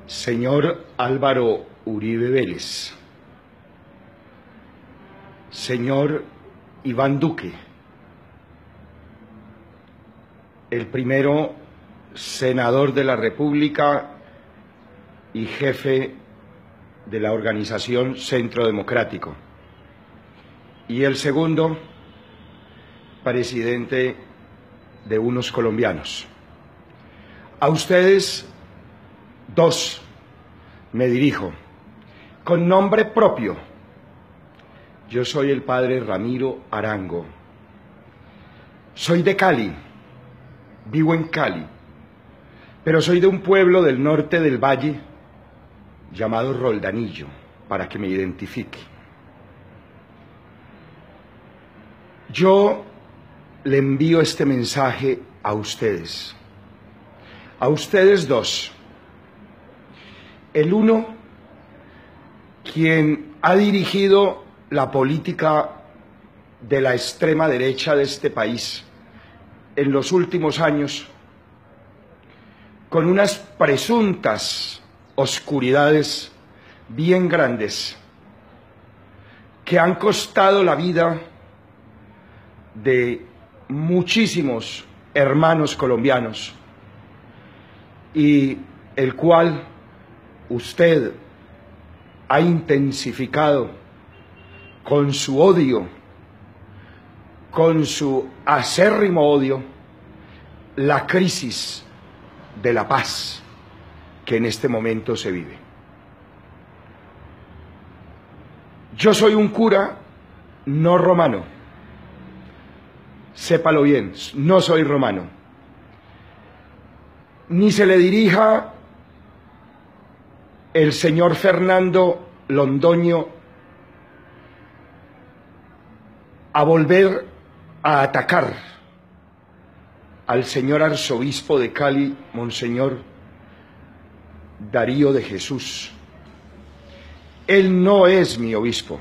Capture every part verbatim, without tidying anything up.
Señor Álvaro Uribe Vélez, señor Iván Duque, el primero senador de la República y jefe de la organización Centro Democrático, y el segundo, presidente de Unos Colombianos. A ustedes dos me dirijo, con nombre propio. Yo soy el padre Ramiro Arango. Soy de Cali, vivo en Cali, pero soy de un pueblo del norte del valle llamado Roldanillo, para que me identifique. Yo le envío este mensaje a ustedes, a ustedes dos. El uno, quien ha dirigido la política de la extrema derecha de este país en los últimos años, con unas presuntas oscuridades bien grandes que han costado la vida de muchísimos hermanos colombianos, y el cual usted ha intensificado con su odio, con su acérrimo odio, la crisis de la paz que en este momento se vive. Yo soy un cura no romano, sépalo bien, no soy romano, ni se le dirija el señor Fernando Londoño a volver a atacar al señor arzobispo de Cali, Monseñor Darío de Jesús. Él no es mi obispo,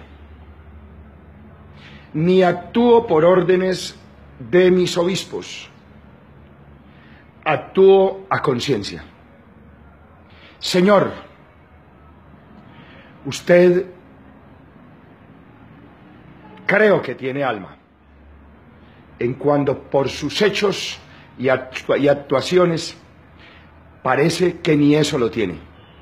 ni actúo por órdenes de mis obispos, actúo a conciencia. Señor, usted creo que tiene alma, en cuanto por sus hechos y, actu y actuaciones parece que ni eso lo tiene.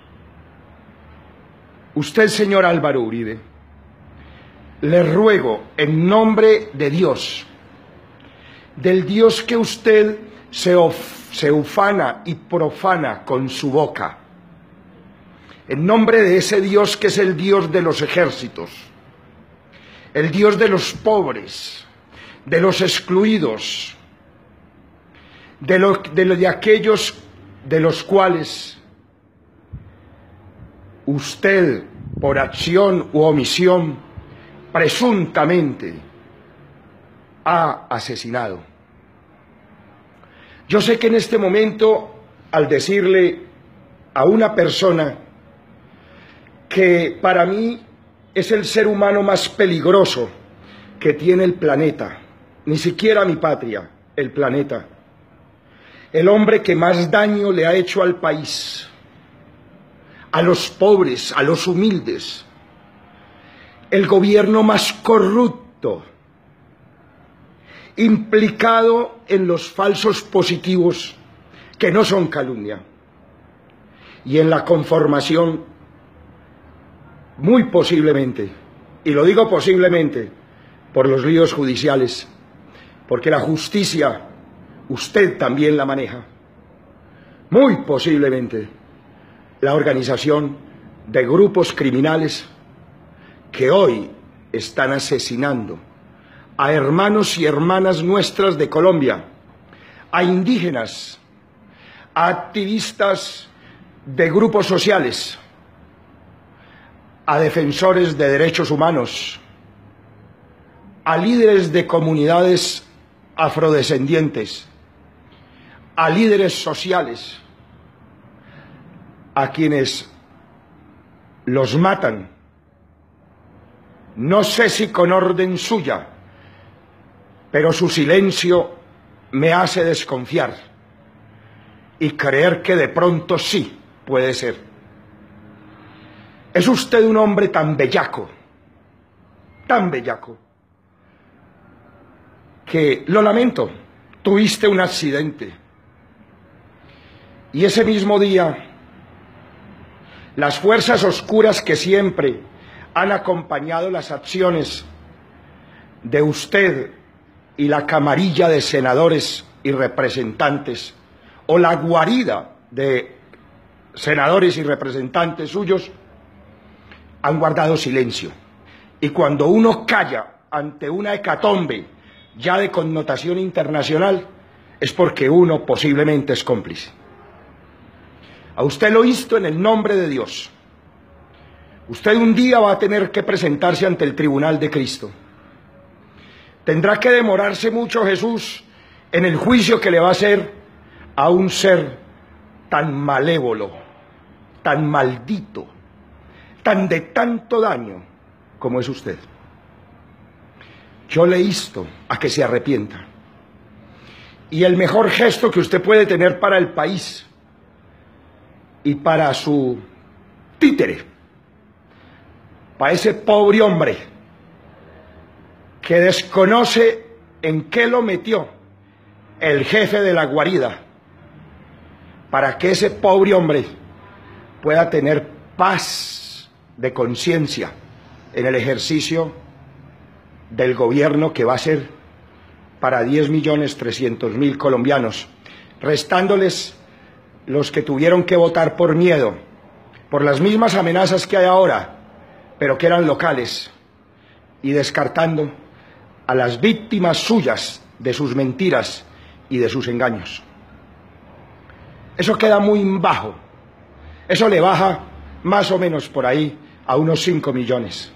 Usted, señor Álvaro Uribe, le ruego en nombre de Dios, del Dios que usted se, se ufana y profana con su boca, en nombre de ese Dios que es el Dios de los ejércitos, el Dios de los pobres, de los excluidos, de, lo, de, lo, de aquellos de los cuales usted, por acción u omisión, presuntamente ha asesinado. Yo sé que en este momento, al decirle a una persona que para mí es el ser humano más peligroso que tiene el planeta, ni siquiera mi patria, el planeta, el hombre que más daño le ha hecho al país, a los pobres, a los humildes, el gobierno más corrupto, implicado en los falsos positivos que no son calumnia, y en la conformación, muy posiblemente, y lo digo posiblemente, por los líos judiciales, porque la justicia usted también la maneja, muy posiblemente la organización de grupos criminales que hoy están asesinando a hermanos y hermanas nuestras de Colombia, a indígenas, a activistas de grupos sociales, a defensores de derechos humanos, a líderes de comunidades afrodescendientes, a líderes sociales, a quienes los matan, no sé si con orden suya, pero su silencio me hace desconfiar y creer que de pronto sí puede ser. Es usted un hombre tan bellaco, tan bellaco, que, lo lamento, tuviste un accidente. Y ese mismo día, las fuerzas oscuras que siempre han acompañado las acciones de usted y la camarilla de senadores y representantes, o la guarida de senadores y representantes suyos, han guardado silencio. Y cuando uno calla ante una hecatombe ya de connotación internacional, es porque uno posiblemente es cómplice. A usted lo hizo en el nombre de Dios. Usted un día va a tener que presentarse ante el tribunal de Cristo. Tendrá que demorarse mucho Jesús en el juicio que le va a hacer a un ser tan malévolo, tan maldito, tan de tanto daño como es usted. Yo le insto a que se arrepienta. Y el mejor gesto que usted puede tener para el país y para su títere, para ese pobre hombre que desconoce en qué lo metió el jefe de la guarida, para que ese pobre hombre pueda tener paz de conciencia en el ejercicio del gobierno que va a ser para diez millones trescientos mil colombianos, restándoles los que tuvieron que votar por miedo, por las mismas amenazas que hay ahora, pero que eran locales, y descartando a las víctimas suyas de sus mentiras y de sus engaños. Eso queda muy bajo. Eso le baja más o menos por ahí a unos cinco millones.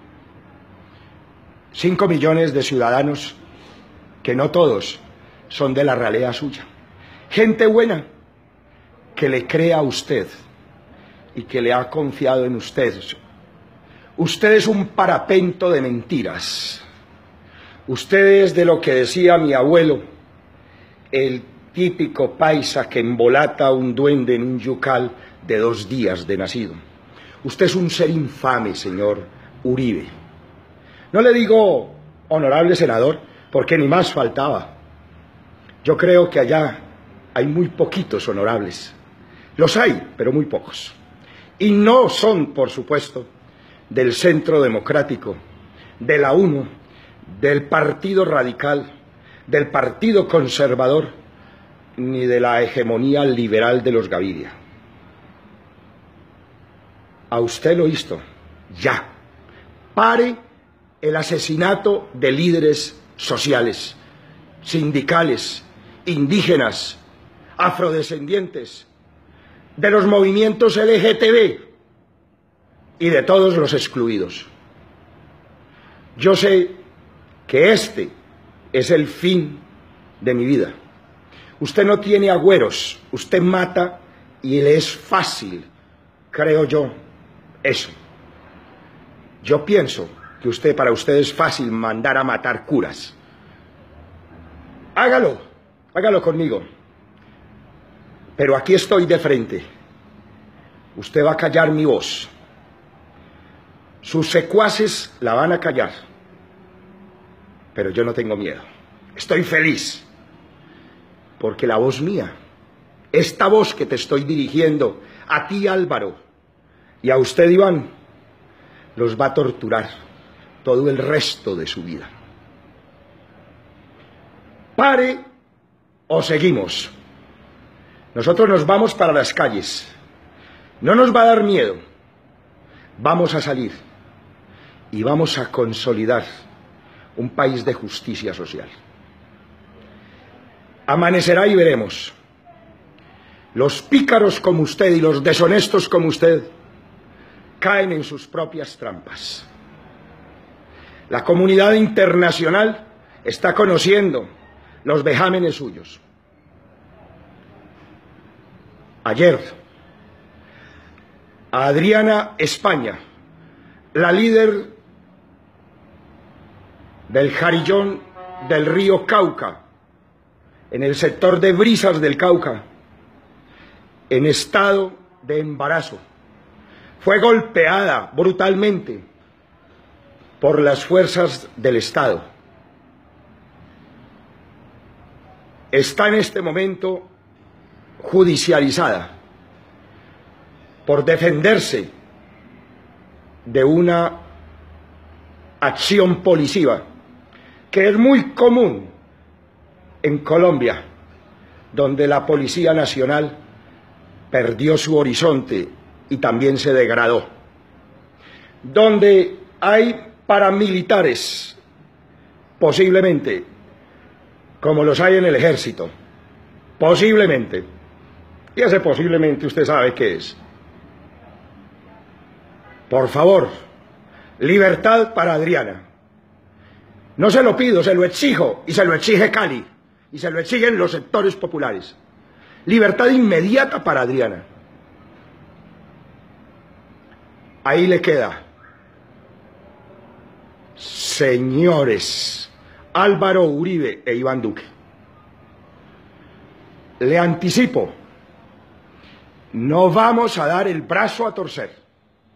Cinco millones de ciudadanos que no todos son de la ralea suya. Gente buena que le cree a usted y que le ha confiado en usted. Usted es un parapento de mentiras. Usted es de lo que decía mi abuelo, el típico paisa que embolata a un duende en un yucal de dos días de nacido. Usted es un ser infame, señor Uribe. No le digo honorable senador, porque ni más faltaba. Yo creo que allá hay muy poquitos honorables. Los hay, pero muy pocos. Y no son, por supuesto, del Centro Democrático, de la UNO, del Partido Radical, del Partido Conservador, ni de la hegemonía liberal de los Gaviria. A usted lo hizo, ya. Pare el asesinato de líderes sociales, sindicales, indígenas, afrodescendientes, de los movimientos L G T B y de todos los excluidos. Yo sé que este es el fin de mi vida. Usted no tiene agüeros, usted mata y le es fácil, creo yo, eso. Yo pienso que usted, para usted es fácil mandar a matar curas. Hágalo, hágalo conmigo. Pero aquí estoy de frente. Usted va a callar mi voz. Sus secuaces la van a callar. Pero yo no tengo miedo. Estoy feliz. Porque la voz mía, esta voz que te estoy dirigiendo, a ti Álvaro, y a usted Iván, los va a torturar todo el resto de su vida. Pare o seguimos. Nosotros nos vamos para las calles. No nos va a dar miedo. Vamos a salir y vamos a consolidar un país de justicia social. Amanecerá y veremos. Los pícaros como usted y los deshonestos como usted caen en sus propias trampas. La comunidad internacional está conociendo los vejámenes suyos. Ayer, a Adriana España, la líder del Jarillón del río Cauca, en el sector de Brisas del Cauca, en estado de embarazo, fue golpeada brutalmente por las fuerzas del Estado. Está en este momento judicializada por defenderse de una acción policiva que es muy común en Colombia, donde la Policía Nacional perdió su horizonte y también se degradó, donde hay paramilitares, posiblemente, como los hay en el ejército, posiblemente, y ese posiblemente usted sabe qué es. Por favor, libertad para Adriana. No se lo pido, se lo exijo, y se lo exige Cali, y se lo exigen los sectores populares. Libertad inmediata para Adriana. Ahí le queda, señores Álvaro Uribe e Iván Duque. Le anticipo, no vamos a dar el brazo a torcer.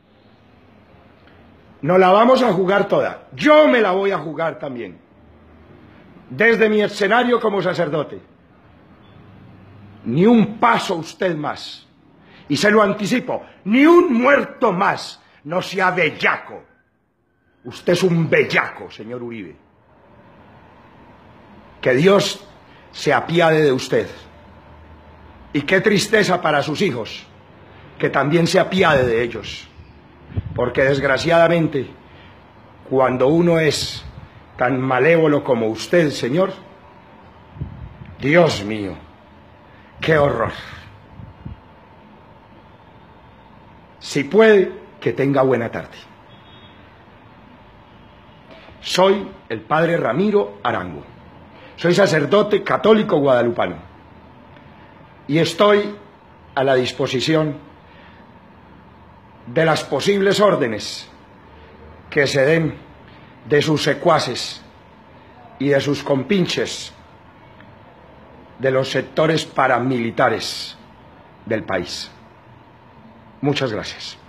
No la vamos a jugar toda. Yo me la voy a jugar también. Desde mi escenario como sacerdote. Ni un paso usted más. Y se lo anticipo, ni un muerto más. No sea bellaco. Usted es un bellaco, señor Uribe. Que Dios se apiade de usted. Y qué tristeza para sus hijos, que también se apiade de ellos. Porque desgraciadamente, cuando uno es tan malévolo como usted, señor, Dios mío, qué horror. Si puede, que tenga buena tarde. Soy el padre Ramiro Arango. Soy sacerdote católico guadalupano. Y estoy a la disposición de las posibles órdenes que se den de sus secuaces y de sus compinches de los sectores paramilitares del país. Muchas gracias.